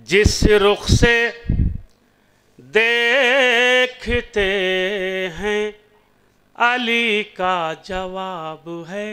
जिस रुख से देखते हैं अली का जवाब है।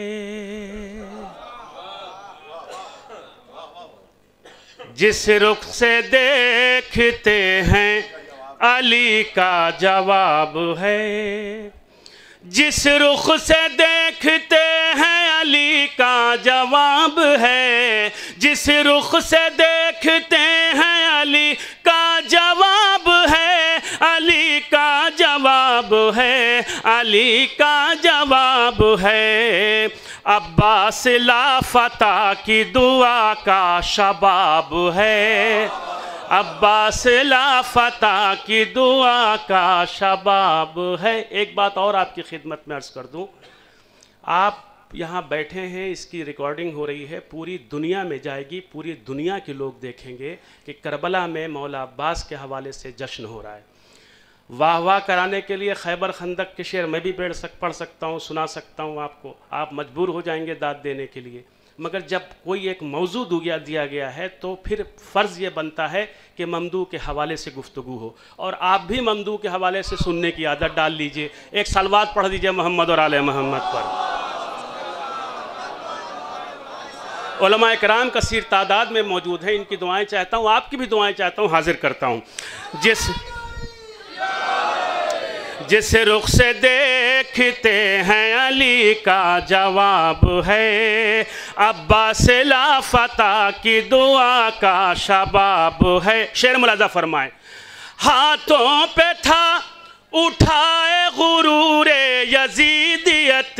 जिस रुख से देखते हैं अली का जवाब है। जिस रुख से देखते हैं अली का जवाब है। जिस रुख से देखते हैं अली का जवाब है। अली का जवाब है। अली का जवाब है। अब्बास लाफता की दुआ का शबाब है। अब्बास लाफता की दुआ का शबाब है। एक बात और आपकी खिदमत में अर्ज़ कर दूं, आप यहाँ बैठे हैं, इसकी रिकॉर्डिंग हो रही है, पूरी दुनिया में जाएगी, पूरी दुनिया के लोग देखेंगे कि करबला में मौला अब्बास के हवाले से जश्न हो रहा है। वाह वाह कराने के लिए खैबर खंदक के शेर मैं भी पढ़ सकता हूँ, सुना सकता हूँ आपको, आप मजबूर हो जाएंगे दाद देने के लिए। मगर जब कोई एक मौजू दिया गया है तो फिर फ़र्ज़ ये बनता है कि ममदू के हवाले से गुफ्तगू हो, और आप भी ममदू के हवाले से सुनने की आदत डाल लीजिए। एक सलवात पढ़ दीजिए मोहम्मद और आले मोहम्मद पर। उलमा इकराम कसीर तादाद में मौजूद हैं, इनकी दुआएं चाहता हूँ, आपकी भी दुआएं चाहता हूँ, हाजिर करता हूँ। जिस रुख से देखते हैं अली का जवाब है। अब्बास लाफता की दुआ का शबाब है। शेर मुलाजा फरमाए। हाथों पे था उठाए गुरूरे यजीदियत।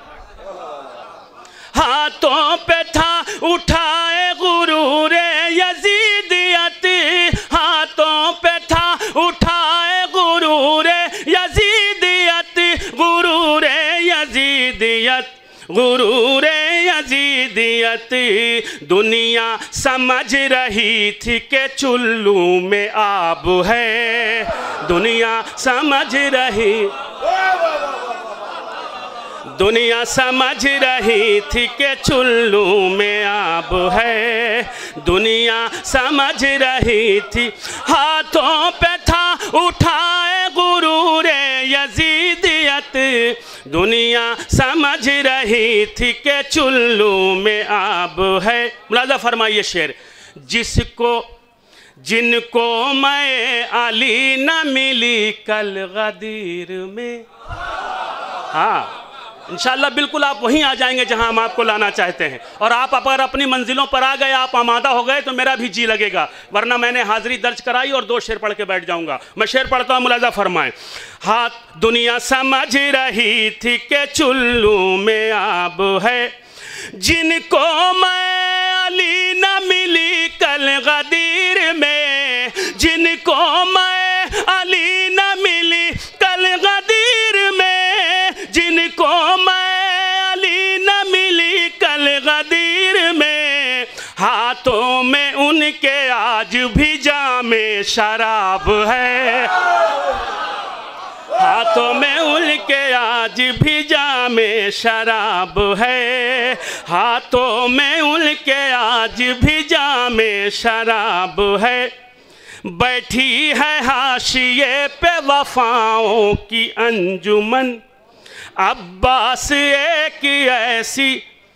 हाथों पे था उठाए गुरूरे यजीदियत। हाथों पे था उठाए गुरूरे यजीदियत। गुरूरे यजीदियत। गुरूरे यजीदियत। दुनिया समझ रही थी कि चुल्लू में आब है। दुनिया समझ रही थी कि चुल्लू में आब है। दुनिया समझ रही थी। हाथों पे था उठाए गुरूरे यजीदियत। दुनिया समझ रही थी कि चुल्लू में आब है। मुलाजा फरमाइए शेर। जिनको मैं अली न मिली कल गदीर में। हाँ, इंशाअल्लाह बिल्कुल आप वहीं आ जाएंगे जहां हम आपको लाना चाहते हैं। और आप अगर अपनी मंजिलों पर आ गए, आप आमादा हो गए, तो मेरा भी जी लगेगा, वरना मैंने हाजिरी दर्ज कराई और 2 शेर पढ़ के बैठ जाऊंगा। मैं शेर पढ़ता हूँ, मुलाजा फरमाएं। हाथ दुनिया समझ रही थी कि चुल्लू में आब है। जिनको मैं अली न मिली कल गदीर में। जिनको मैं अली न मिली कल गदीर में। जिनको मैं अली न मिली कल गदीर में। हाथों में उनके आज भी जामे शराब है। हाथों में उनके आज भी जामे शराब है। हाथों में उनके आज भी जामे शराब है। बैठी है हाशिए पे वफाओं की अंजुमन। अब्बास एक ऐसी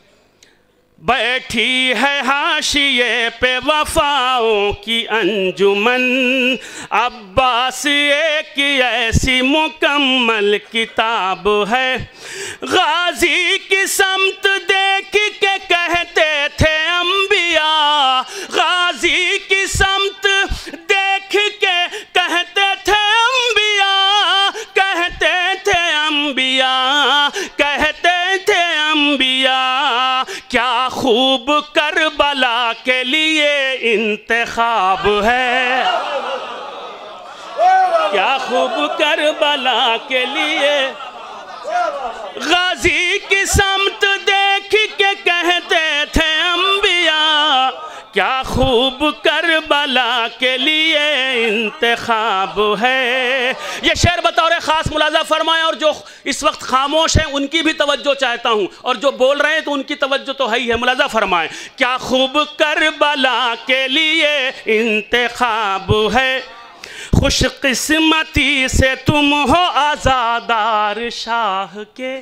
बैठी है हाशिए पे वफाओं की अंजुमन। अब्बास एक ऐसी मुकम्मल किताब है। गाजी की समत देख के कहते थे अंबिया। गाजी की समत देख के कहते थे अंबिया। कहते थे अंबिया। कहते थे अंबिया। क्या खूब करबला के लिए इंतखाब है। क्या खूब करबला के लिए। गाजी की समत देख के कहते थे अंबिया। क्या खूब खूब करबला के लिए इंतखाब है। ये शेर बतौर ख़ास मुलाज़ा फरमाएं, और जो इस वक्त खामोश हैं उनकी भी तवज्जो चाहता हूँ, और जो बोल रहे हैं तो उनकी तवज्जो तो है ही है। मुलाज़ा फरमाएं, क्या खूब करबला के लिए इंतखाब है, खुशकिस्मती से तुम हो आज़ादार शाह के,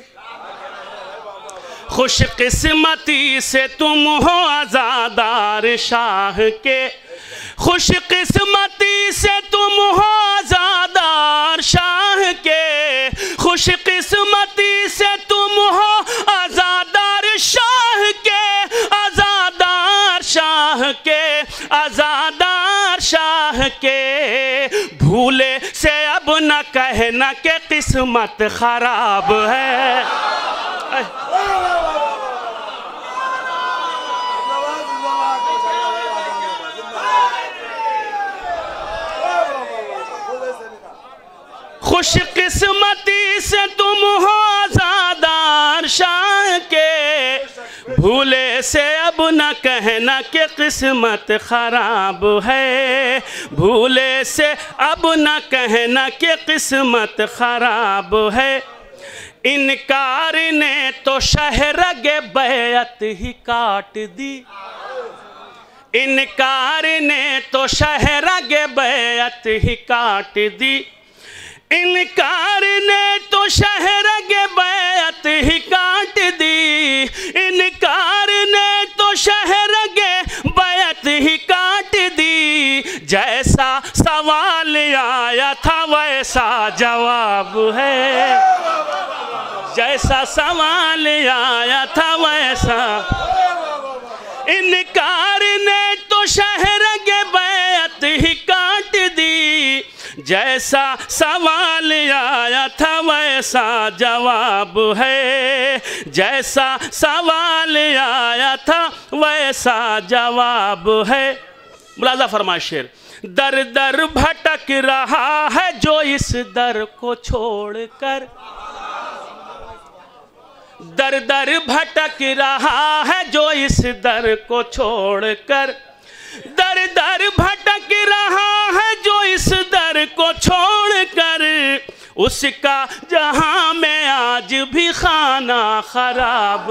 खुशकिस्मती से तुम हो आज़ादार शाह के, खुशकिस्मती से तुम हो आज़ादार शाह के, खुशकिस्मती से तुम हो आज़ादार शाह के, आज़ादार शाह के, आज़ादार शाह के। भूले से अब न कहना कि किस्मत खराब है। खुशकिस्मती से तुम हो आज़ादार शाह के, भूले से अब न कहना कि किस्मत खराब है, भूले से अब न कहना कि किस्मत खराब है। इनकार ने तो शहरगे बैत ही काट दी, इनकार ने तो शहरगे बैत ही काट दी, इनकार ने तो शहरगे बैत ही काट दी, इनकार ने तो शहरगे बैत ही काट दी। जैसा सवाल आया था वैसा जवाब है, जैसा सवाल आया था वैसा। इनकार ने तो शहरगे बैत ही काट दी, जैसा सवाल आया था वैसा जवाब है, जैसा सवाल आया था वैसा जवाब है। मुलाज़ा फरमाए शेर, दर दर भटक रहा है जो इस दर को छोड़कर, दर दर भटक रहा है जो इस दर को छोड़कर, दर दर भटक रहा है जो इस दर को छोड़कर, उसका जहां में आज भी खाना खराब,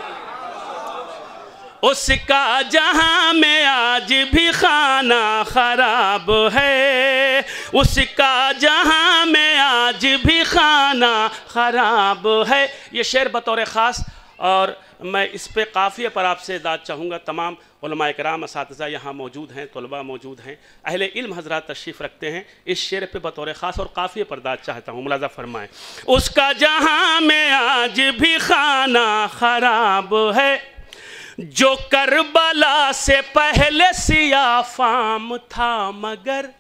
उसका जहां में आज भी खाना खराब है, उसका जहां में आज भी खाना खराब है। ये शेर बतौर ख़ास, और मैं इस पे काफ़िए पर आपसे दाद चाहूँगा। तमाम उलमाए किराम असातिज़ा यहाँ मौजूद हैं, तलबा मौजूद हैं, अहले इल्म हज़रात तशरीफ़ रखते हैं। इस शेर पे बतौर ख़ास और काफ़िए पर दाद चाहता हूँ। मुलाज़ा फरमाएं, उसका जहाँ में आज भी खाना ख़राब है, जो करबला से पहले सियाफाम था मगर,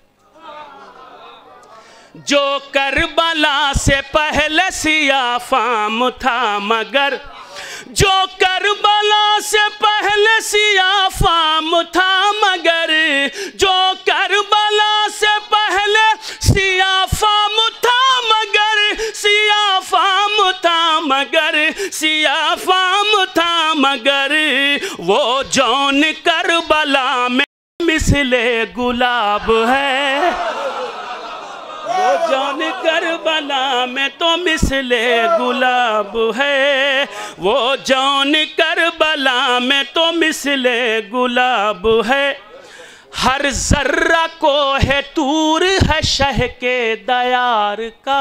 जो करबला से पहले सियाफाम था मगर, जो करबला से पहले सियाफाम था मगर, जो करबला से पहले सियाफाम था मगर, सियाफाम था मगर, सियाफाम था मगर, वो जौन करबला में मिसले गुलाब है, वो जौन करबला में तो मिसले गुलाब है, वो जौन करबला में तो मिसले गुलाब है। हर जर्रा को है तूर है शह के दयार का,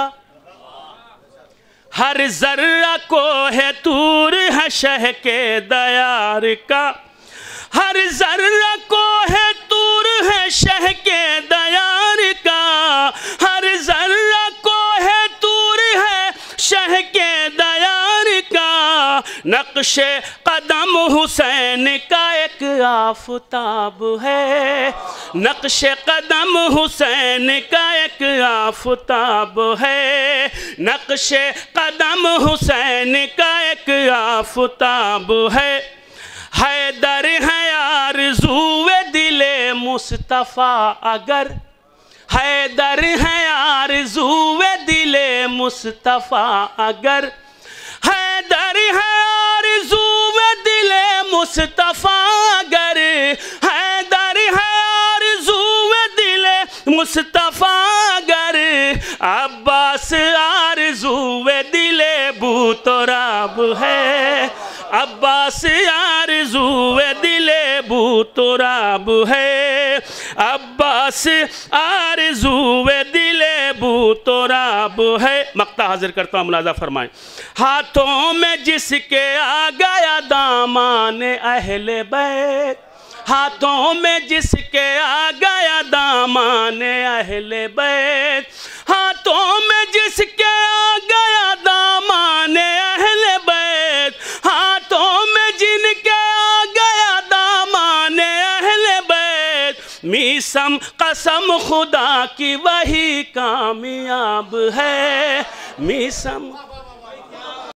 हर जर्रा को है तूर है शह के दयार का, हर जर्रा को है तूर है शह के दयार का, हर जर्रा को है तूर है शह के दयार का। नक्शे कदम हुसैन का एक आफताब है, नक्शे कदम हुसैन का एक आफताब है, नक्शे कदम हुसैन का एक आफताब है। हैदर है आरज़ूए दिले मुस्तफ़ा अगर, हैदर है आरज़ूए दिले मुस्तफ़ा अगर, हैदर है आरज़ूए दिले मुस्तफ़ा अगर, हैदर है मुस्तफ़ा गर अब्बास आरज़ूए दिले बू तो रब है, अब्बास आरज़ूए दिले बू तो रब है, अब्बास आरज़ूए दिले बू तो रब है। मक्ता हाजिर करता हूँ, मुलाज़ा फरमाएं। हाथों में जिसके आ गया दामान अहले बैत, हाथों में जिसके आ गया दामान अहले बैत, हाथों में जिसके आ गया दामान अहले बैत, हाथों में जिनके आ गया दामान अहले बैत, मीसम कसम खुदा की वही कामयाब है, मीसम